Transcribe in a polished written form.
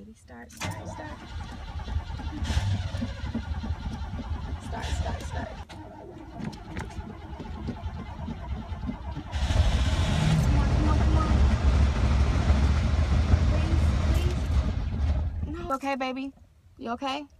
baby. Start. Start. Come on. Please. No. Okay, baby? You okay?